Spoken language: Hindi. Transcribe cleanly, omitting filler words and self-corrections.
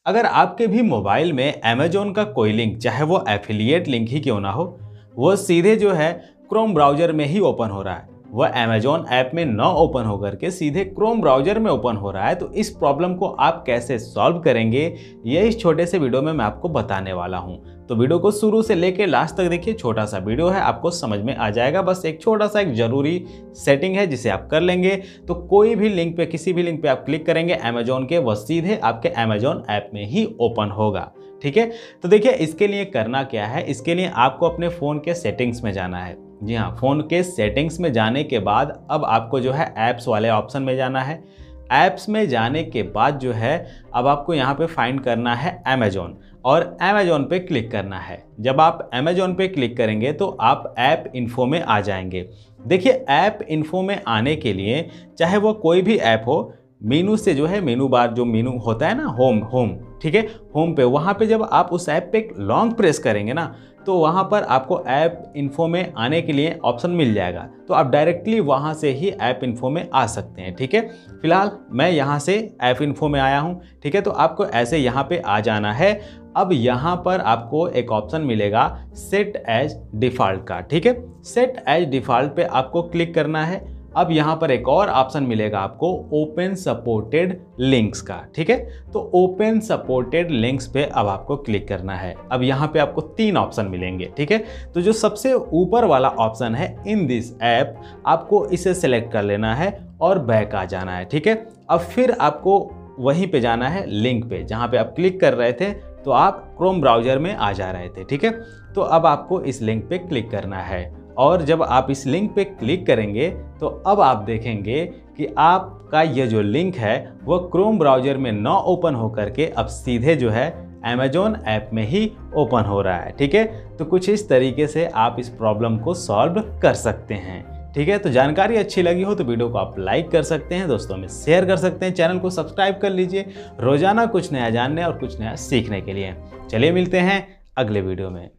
अगर आपके भी मोबाइल में अमेजोन का कोई लिंक, चाहे वो एफिलिएट लिंक ही क्यों ना हो, वो सीधे जो है क्रोम ब्राउजर में ही ओपन हो रहा है, वह अमेजोन ऐप में न ओपन होकर के सीधे क्रोम ब्राउजर में ओपन हो रहा है, तो इस प्रॉब्लम को आप कैसे सॉल्व करेंगे ये इस छोटे से वीडियो में मैं आपको बताने वाला हूं। तो वीडियो को शुरू से लेकर लास्ट तक देखिए, छोटा सा वीडियो है, आपको समझ में आ जाएगा। बस एक छोटा सा एक जरूरी सेटिंग है जिसे आप कर लेंगे तो कोई भी लिंक पे, किसी भी लिंक पे आप क्लिक करेंगे अमेजोन के, वह सीधे आपके अमेजोन ऐप में ही ओपन होगा। ठीक है, तो देखिए इसके लिए करना क्या है। इसके लिए आपको अपने फ़ोन के सेटिंग्स में जाना है। जी हाँ, फ़ोन के सेटिंग्स में जाने के बाद अब आपको जो है ऐप्स वाले ऑप्शन में जाना है। ऐप्स में जाने के बाद जो है अब आपको यहाँ पे फाइंड करना है अमेजोन, और अमेजोन पे क्लिक करना है। जब आप अमेजोन पे क्लिक करेंगे तो आप ऐप इन्फो में आ जाएंगे। देखिए ऐप इन्फो में आने के लिए, चाहे वो कोई भी ऐप हो, मेनू से जो है, मेनू बार जो मेनू होता है ना, होम, ठीक है, होम पे, वहाँ पे जब आप उस ऐप पे लॉन्ग प्रेस करेंगे ना, तो वहाँ पर आपको ऐप इन्फो में आने के लिए ऑप्शन मिल जाएगा। तो आप डायरेक्टली वहाँ से ही ऐप इन्फो में आ सकते हैं। ठीक है, फिलहाल मैं यहाँ से ऐप इन्फो में आया हूँ। ठीक है, तो आपको ऐसे यहाँ पे आ जाना है। अब यहाँ पर आपको एक ऑप्शन मिलेगा सेट एज डिफ़ॉल्ट का। ठीक है, सेट एज डिफ़ॉल्ट पे आपको क्लिक करना है। अब यहाँ पर एक और ऑप्शन मिलेगा आपको ओपन सपोर्टेड लिंक्स का। ठीक है, तो ओपन सपोर्टेड लिंक्स पे अब आपको क्लिक करना है। अब यहाँ पे आपको 3 ऑप्शन मिलेंगे। ठीक है, तो जो सबसे ऊपर वाला ऑप्शन है इन दिस ऐप, आपको इसे सेलेक्ट कर लेना है और बैक आ जाना है। ठीक है, अब फिर आपको वहीं पे जाना है लिंक पे, जहाँ पे आप क्लिक कर रहे थे तो आप क्रोम ब्राउजर में आ जा रहे थे। ठीक है, तो अब आपको इस लिंक पे क्लिक करना है, और जब आप इस लिंक पे क्लिक करेंगे तो अब आप देखेंगे कि आपका ये जो लिंक है वो क्रोम ब्राउजर में न ओपन होकर के अब सीधे जो है अमेजोन ऐप में ही ओपन हो रहा है। ठीक है, तो कुछ इस तरीके से आप इस प्रॉब्लम को सॉल्व कर सकते हैं। ठीक है, तो जानकारी अच्छी लगी हो तो वीडियो को आप लाइक कर सकते हैं, दोस्तों में शेयर कर सकते हैं, चैनल को सब्सक्राइब कर लीजिए रोजाना कुछ नया जानने और कुछ नया सीखने के लिए। चलिए मिलते हैं अगले वीडियो में।